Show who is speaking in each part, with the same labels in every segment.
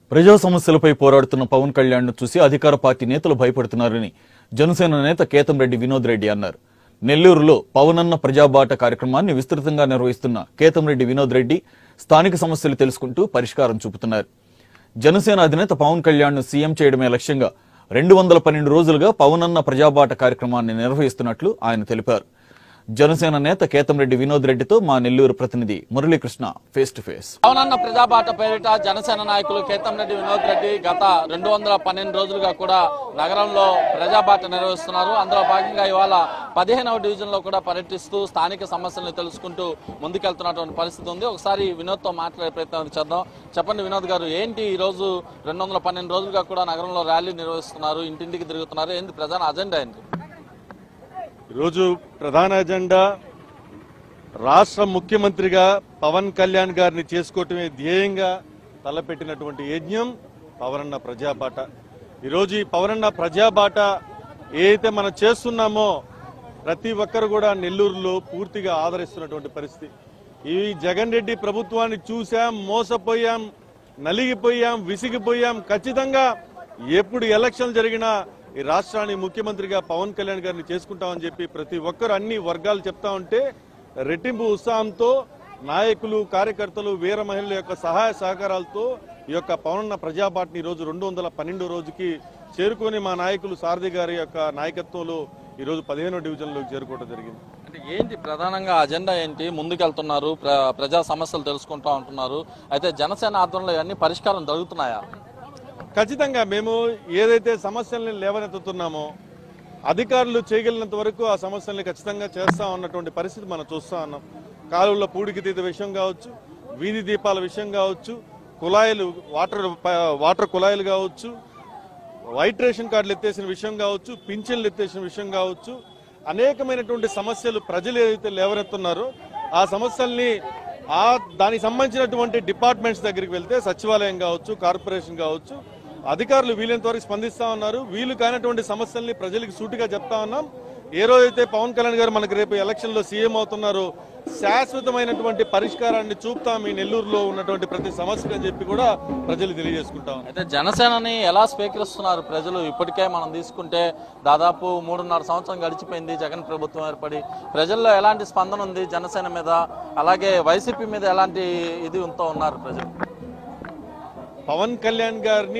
Speaker 1: ప్రజా సమస్యలపై పోరాడుతున్న పవన్ కళ్యాణ్ను చూసి అధికార పార్టీ నేతలు భయపడుతున్నారని జనసేన నేత కేతంరెడ్డి వినోద్ రెడ్డి అన్నారు. నెల్లూరులో పవనన్న ప్రజాబాట కార్యక్రమాన్ని విస్తృతంగా నిర్వహిస్తున్న కేతంరెడ్డి వినోద్ రెడ్డి స్థానిక సమస్యలు తెలుసుకుంటూ పరిష్కారం చూపుతున్నారు. జనసేన అధినేత పవన్ కళ్యాణ్ను సీఎం చేయడమే లక్ష్యంగా 212 రోజులుగా పవనన్న ప్రజాబాట కార్యక్రమాన్ని నిర్వహిస్తున్నట్లు ఆయన తెలిపారు. జనసేన నేత కేతంరెడ్డి వినోద్ రెడ్డితో మా నెల్లూరు ప్రతినిధి మురళీకృష్ణ ఫేస్ టు ఫేస్.
Speaker 2: పవనన్న ప్రజాబాట పేరిట జనసేన నాయకులు కేతంరెడ్డి వినోద్ రెడ్డి గత 212 రోజులుగా కూడా నగరంలో ప్రజాబాట నిర్వహిస్తున్నారు. అందులో భాగంగా ఇవాళ 15వ డివిజన్ లో కూడా పర్యటిస్తూ స్థానిక సమస్యలను తెలుసుకుంటూ ముందుకెళ్తున్నటువంటి పరిస్థితి ఉంది. ఒకసారి వినోద్ తో మాట్లాడే ప్రయత్నం చేద్దాం. చెప్పండి వినోద్ గారు, ఏంటి ఈ రోజు 212 రోజులుగా కూడా నగరంలో ర్యాలీ నిర్వహిస్తున్నారు, ఇంటింటికి తిరుగుతున్నారు, ఏంటి ప్రధాన అజెండా ఏంటి?
Speaker 3: ఈరోజు ప్రధాన ఎజెండా రాష్ట్ర ముఖ్యమంత్రిగా పవన్ కళ్యాణ్ గారిని చేసుకోవటమే ధ్యేయంగా తలపెట్టినటువంటి యజ్ఞం పవనన్న ప్రజాబాట. ఈరోజు ఈ పవనన్న ప్రజాబాట ఏదైతే మనం చేస్తున్నామో ప్రతి ఒక్కరు కూడా నెల్లూరులో పూర్తిగా ఆదరిస్తున్నటువంటి పరిస్థితి. ఈ జగన్ రెడ్డి ప్రభుత్వాన్ని చూసాం, మోసపోయాం, నలిగిపోయాం, విసిగిపోయాం. ఖచ్చితంగా ఎప్పుడు ఎలక్షన్ జరిగినా ఈ రాష్ట్రాన్ని ముఖ్యమంత్రిగా పవన్ కళ్యాణ్ గారిని చేసుకుంటామని చెప్పి ప్రతి ఒక్కరు అన్ని వర్గాలు చెప్తా ఉంటే రెట్టింపు ఉత్సాహంతో నాయకులు, కార్యకర్తలు, వీర మహిళల యొక్క సహాయ సహకారాలతో ఈ యొక్క పవనన్న ప్రజాబాటని ఈరోజు 212 రోజుకి చేరుకొని మా నాయకులు సారథి గారి యొక్క నాయకత్వంలో ఈరోజు 15వ డివిజన్లోకి చేరుకోవడం జరిగింది.
Speaker 2: అంటే ఏంటి ప్రధానంగా అజెండా ఏంటి? ముందుకెళ్తున్నారు, ప్రజా సమస్యలు తెలుసుకుంటా ఉంటున్నారు. అయితే జనసేన ఆధ్వర్యంలో ఇవన్నీ పరిష్కారం జరుగుతున్నాయా?
Speaker 3: ఖచ్చితంగా మేము ఏదైతే సమస్యల్ని లేవనెత్తుతున్నామో అధికారులు చేయగలిగినంత వరకు ఆ సమస్యల్ని ఖచ్చితంగా చేస్తా ఉన్నటువంటి పరిస్థితి మనం చూస్తా ఉన్నాం. కాలువల పూడికితీత విషయం కావచ్చు, వీధి దీపాల విషయం కావచ్చు, కుళాయిలు వాటర్ కుళాయిలు కావచ్చు, వైట్ రేషన్ కార్డులు ఎత్తేసిన విషయం కావచ్చు, పింఛన్లు ఎత్తేసిన విషయం కావచ్చు, అనేకమైనటువంటి సమస్యలు ప్రజలు ఏదైతే లేవనెత్తున్నారో ఆ సమస్యల్ని దానికి సంబంధించినటువంటి డిపార్ట్మెంట్స్ దగ్గరికి వెళ్తే సచివాలయం కావచ్చు, కార్పొరేషన్ కావచ్చు, అధికారులు వీలైనంత వరకు స్పందిస్తా ఉన్నారు. వీలు కానటువంటి సమస్యల్ని ప్రజలకు సూటిగా చెప్తా ఉన్నాం. ఏ రోజైతే పవన్ కళ్యాణ్ గారు మనకు రేపు ఎలక్షన్ లో సీఎం అవుతున్నారో శాశ్వతమైనటువంటి పరిష్కారాన్ని చూపుతాం ఈ నెల్లూరులో ఉన్నటువంటి ప్రతి సమస్యకు అని చెప్పి కూడా ప్రజలు తెలియజేసుకుంటాం.
Speaker 2: అయితే జనసేనని ఎలా స్వీకరిస్తున్నారు ప్రజలు? ఇప్పటికే మనం తీసుకుంటే దాదాపు 3.5 సంవత్సరం గడిచిపోయింది జగన్ ప్రభుత్వం ఏర్పడి. ప్రజల్లో ఎలాంటి స్పందన ఉంది జనసేన మీద, అలాగే వైసీపీ మీద ఎలాంటి ఇది ఉన్నారు ప్రజలు?
Speaker 3: పవన్ కళ్యాణ్ గారిని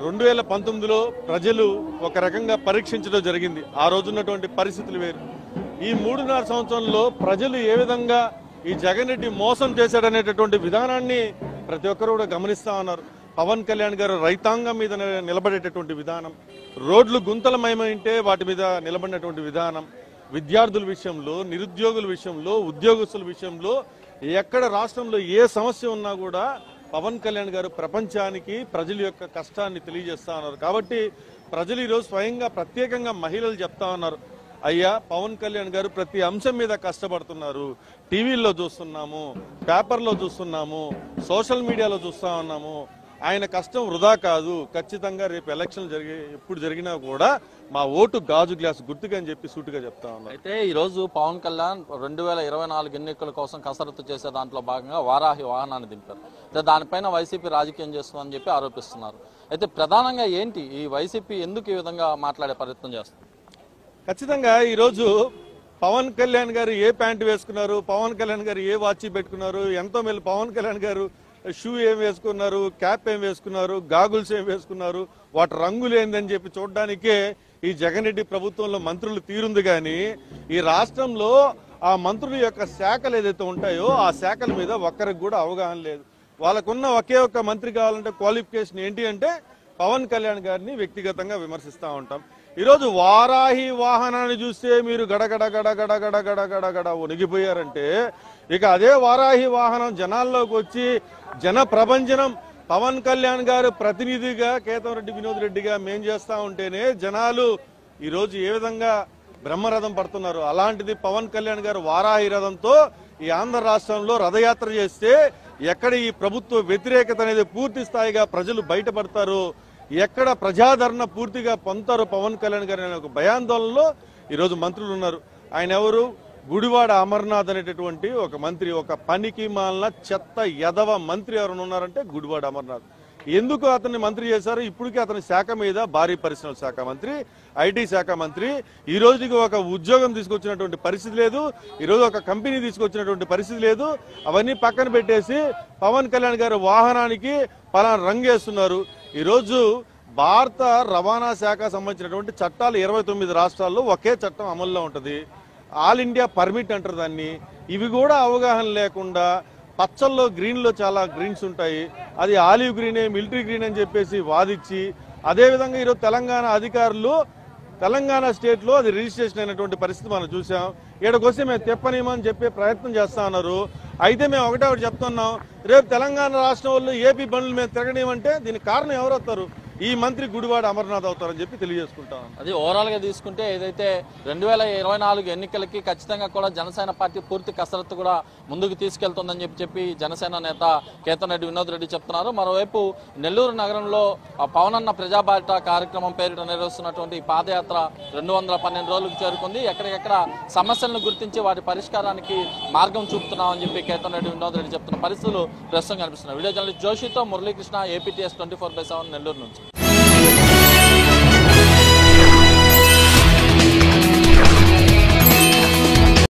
Speaker 3: 2019లో ప్రజలు ఒక రకంగా పరీక్షించడం జరిగింది. ఆ రోజున్నటువంటి పరిస్థితులు వేరు. ఈ 3.5 సంవత్సరంలో ప్రజలు ఏ విధంగా ఈ జగన్ రెడ్డి మోసం చేశాడనేటటువంటి విధానాన్ని ప్రతి ఒక్కరు కూడా గమనిస్తా ఉన్నారు. పవన్ కళ్యాణ్ గారు రైతాంగం మీద నిలబడేటటువంటి విధానం, రోడ్లు గుంతలమయమైంటే వాటి మీద నిలబడినటువంటి విధానం, విద్యార్థుల విషయంలో, నిరుద్యోగుల విషయంలో, ఉద్యోగస్తుల విషయంలో ఎక్కడ రాష్ట్రంలో ఏ సమస్య ఉన్నా కూడా పవన్ కళ్యాణ్ గారు ప్రపంచానికి ప్రజల యొక్క కష్టాన్ని తెలియజేస్తా ఉన్నారు. కాబట్టి ప్రజలు ఈరోజు స్వయంగా ప్రత్యేకంగా మహిళలు చెప్తా ఉన్నారు, అయ్యా పవన్ కళ్యాణ్ గారు ప్రతి అంశం మీద కష్టపడుతున్నారు. టీవీల్లో చూస్తున్నాము, పేపర్లో చూస్తున్నాము, సోషల్ మీడియాలో చూస్తా ఉన్నాము. ఆయన కష్టం వృధా కాదు. ఖచ్చితంగా రేపు ఎలక్షన్ ఎప్పుడు జరిగినా కూడా మా ఓటు గాజు గ్లాస్ గుర్తుగా అని చెప్పి సూటిగా చెప్తా ఉన్నారు.
Speaker 2: అయితే ఈ రోజు పవన్ కళ్యాణ్ 2024 ఎన్నికల కోసం కసరత్తు చేసే దాంట్లో భాగంగా వారాహి వాహనాన్ని దింపారు. అయితే దానిపైన వైసీపీ రాజకీయం చేస్తుందని చెప్పి ఆరోపిస్తున్నారు. అయితే ప్రధానంగా ఏంటి ఈ వైసీపీ ఎందుకు ఈ విధంగా మాట్లాడే ప్రయత్నం చేస్తుంది?
Speaker 3: ఖచ్చితంగా ఈరోజు పవన్ కళ్యాణ్ గారు ఏ ప్యాంటు వేసుకున్నారు, పవన్ కళ్యాణ్ గారు ఏ వాచి పెట్టుకున్నారు, ఎంతో మేలు పవన్ కళ్యాణ్ గారు షూ ఏం వేసుకున్నారు, క్యాప్ ఏం వేసుకున్నారు, గాగుల్స్ ఏం వేసుకున్నారు, వాటి రంగులు ఏందని చెప్పి చూడడానికే ఈ జగన్ రెడ్డి ప్రభుత్వంలో మంత్రులు తీరుంది. కానీ ఈ రాష్ట్రంలో ఆ మంత్రుల యొక్క శాఖలు ఏదైతే ఉంటాయో ఆ శాఖల మీద ఒక్కరికి కూడా అవగాహన లేదు. వాళ్ళకున్న ఒకే ఒక్క మంత్రి కావాలంటే క్వాలిఫికేషన్ ఏంటి అంటే పవన్ కళ్యాణ్ గారిని వ్యక్తిగతంగా విమర్శిస్తూ ఉంటాం. ఈరోజు వారాహి వాహనాన్ని చూస్తే మీరు గడగడ గడగడ గడగడ గడగడ వణిగిపోయారంటే ఇక అదే వారాహి వాహనం జనాల్లోకి వచ్చి జన ప్రభంజనం పవన్ కళ్యాణ్ గారు ప్రతినిధిగా కేతంరెడ్డి వినోద్ రెడ్డిగా మేం చేస్తా ఉంటేనే జనాలు ఈరోజు ఏ విధంగా బ్రహ్మరథం పడుతున్నారు. అలాంటిది పవన్ కళ్యాణ్ గారు వారాహి రథంతో ఈ ఆంధ్ర రాష్ట్రంలో రథయాత్ర చేస్తే ఎక్కడ ఈ ప్రభుత్వ వ్యతిరేకత అనేది పూర్తి స్థాయిగా ప్రజలు బయటపడతారు, ఎక్కడ ప్రజాదరణ పూర్తిగా పొందుతారు పవన్ కళ్యాణ్ గారు అనే ఒక భయాందోళనలో ఈరోజు మంత్రులు ఉన్నారు. ఆయన ఎవరు? గుడివాడ అమర్నాథ్ అనేటటువంటి ఒక మంత్రి, ఒక పనికి మాలిన చెత్త యదవ మంత్రి ఎవరైనా ఉన్నారంటే గుడివాడ అమర్నాథ్. ఎందుకు అతన్ని మంత్రి చేశారు? ఇప్పటికీ అతని శాఖ మీద భారీ పరిశ్రమల శాఖ మంత్రి, ఐటీ శాఖ మంత్రి, ఈ రోజుకి ఒక ఉద్యోగం తీసుకొచ్చినటువంటి పరిస్థితి లేదు, ఈరోజు ఒక కంపెనీ తీసుకొచ్చినటువంటి పరిస్థితి లేదు. అవన్నీ పక్కన పెట్టేసి పవన్ కళ్యాణ్ గారి వాహనానికి పలానా రంగేస్తున్నారు. ఈరోజు భారత రవాణా శాఖ సంబంధించినటువంటి చట్టాలు 29 రాష్ట్రాల్లో ఒకే చట్టం అమల్లో ఉంటుంది. ఆల్ ఇండియా పర్మిట్ అంటారు దాన్ని. ఇవి కూడా అవగాహన లేకుండా పచ్చల్లో గ్రీన్లో చాలా గ్రీన్స్ ఉంటాయి, అది ఆలివ్ గ్రీనే మిలిటరీ గ్రీన్ అని చెప్పేసి వాదించి, అదేవిధంగా ఈరోజు తెలంగాణ అధికారులు తెలంగాణ స్టేట్లో అది రిజిస్ట్రేషన్ అయినటువంటి పరిస్థితి మనం చూసాం. ఇక్కడికొస్తే మేము తెప్పనీమని చెప్పే ప్రయత్నం చేస్తా ఉన్నారు. అయితే మేము ఒకటి చెప్తున్నాం, రేపు తెలంగాణ రాష్ట్రం వాళ్ళు ఏపీ బండ్లు మేము తిరగనివ్వంటే దీనికి కారణం ఎవరు అవుతారు? ఈ మంత్రి గుడివాడ అమర్నాథ్ అవుతారని చెప్పి తెలియజేసుకుంటాం.
Speaker 2: అది ఓవరాల్ గా తీసుకుంటే ఏదైతే 2024 ఎన్నికలకి ఖచ్చితంగా కూడా జనసేన పార్టీ పూర్తి కసరత్తు కూడా ముందుకు తీసుకెళ్తుందని చెప్పి జనసేన నేత కేతంరెడ్డి వినోద్ రెడ్డి చెప్తున్నారు. మరోవైపు నెల్లూరు నగరంలో పవనన్న ప్రజాబాట కార్యక్రమం పేరిట నిర్వహిస్తున్నటువంటి పాదయాత్ర 212 రోజులకు చేరుకుంది. ఎక్కడికెక్కడ సమస్యలను గుర్తించి వాటి పరిష్కారానికి మార్గం చూపుతున్నామని చెప్పి కేతంరెడ్డి వినోద్ రెడ్డి చెప్తున్న పరిస్థితులు ప్రస్తుతం కనిపిస్తున్నాయి. వీడియో జర్నలిస్ట్ జోషితో మురళీకృష్ణ, APTS 24/7 నెల్లూరు నుంచి.